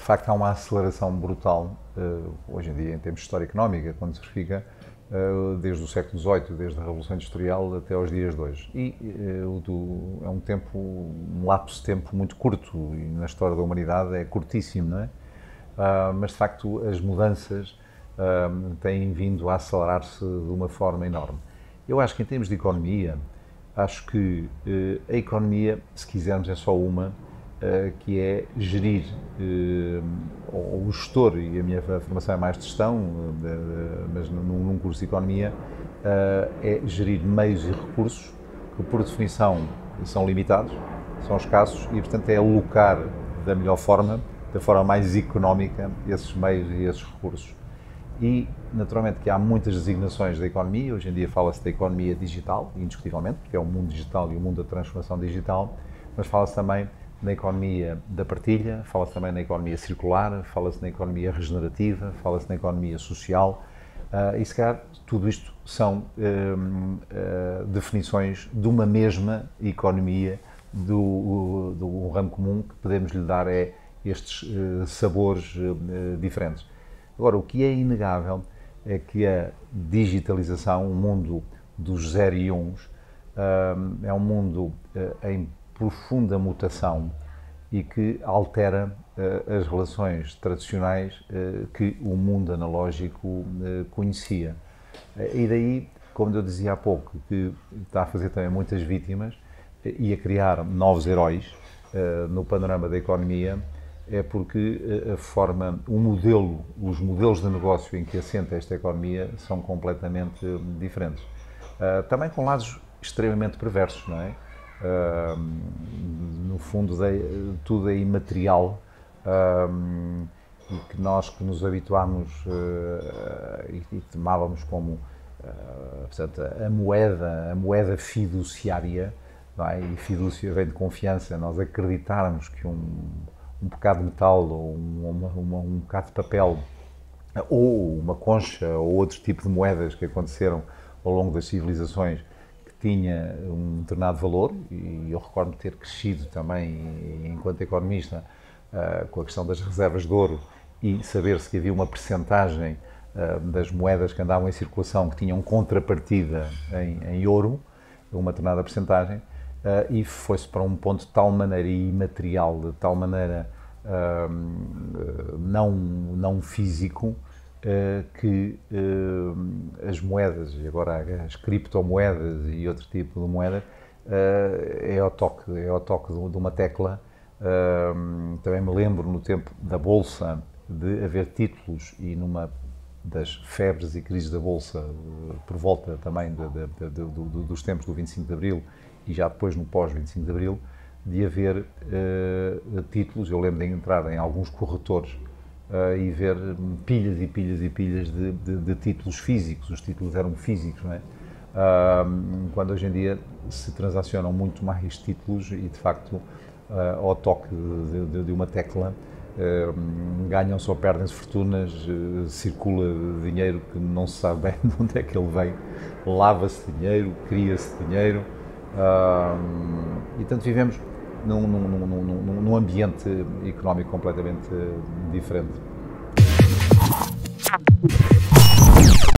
facto há uma aceleração brutal, hoje em dia, em termos de história económica, quando se verifica, desde o século XVIII, desde a Revolução Industrial até aos dias de hoje. E é um lapso de tempo muito curto, e na história da humanidade é curtíssimo, não é? Mas, de facto, as mudanças têm vindo a acelerar-se de uma forma enorme. Eu acho que, em termos de economia, acho que a economia, se quisermos, é só uma, que é gerir, o gestor, e a minha formação é mais de gestão, mas num curso de economia, é gerir meios e recursos que, por definição, são limitados, são escassos, e, portanto, é alocar da melhor forma, da forma mais económica, esses meios e esses recursos. E, naturalmente, que há muitas designações da economia. Hoje em dia fala-se da economia digital, indiscutivelmente, porque é o mundo digital e o mundo da transformação digital, mas fala-se também na economia da partilha, fala-se também na economia circular, fala-se na economia regenerativa, fala-se na economia social, e se calhar tudo isto são definições de uma mesma economia, do ramo comum que podemos lhe dar estes sabores diferentes. Agora, o que é inegável é que a digitalização, o mundo dos 0 e 1, é um mundo em profunda mutação e que altera as relações tradicionais que o mundo analógico conhecia. E daí, como eu dizia há pouco, que está a fazer também muitas vítimas e a criar novos heróis no panorama da economia, é porque os modelos de negócio em que assenta esta economia são completamente diferentes. Também com lados extremamente perversos, não é? No fundo, tudo é imaterial, e que nós que nos habituámos e tomávamos como portanto, a moeda fiduciária, não é? E fidúcia vem de confiança, nós acreditarmos que um bocado de metal ou um bocado de papel ou uma concha ou outro tipo de moedas que aconteceram ao longo das civilizações que tinha um determinado valor, e eu recordo ter crescido também enquanto economista com a questão das reservas de ouro e saber-se que havia uma percentagem das moedas que andavam em circulação que tinham contrapartida em ouro, uma determinada percentagem. E foi-se para um ponto de tal maneira imaterial, de tal maneira não físico, que as moedas, e agora as criptomoedas e outro tipo de moedas, é ao toque de uma tecla. Também me lembro, no tempo da Bolsa, de haver títulos, e numa das febres e crises da Bolsa, por volta também dos tempos do 25 de Abril, e já depois no pós-25 de Abril, de haver títulos. Eu lembro de entrar em alguns corretores e ver pilhas e pilhas e pilhas de títulos físicos. Os títulos eram físicos, não é? Quando hoje em dia se transacionam muito mais títulos e, de facto, ao toque de uma tecla, ganham-se ou perdem-se fortunas, circula dinheiro que não se sabe bem de onde é que ele vem, lava-se dinheiro, cria-se dinheiro. E, portanto, vivemos num ambiente económico completamente diferente.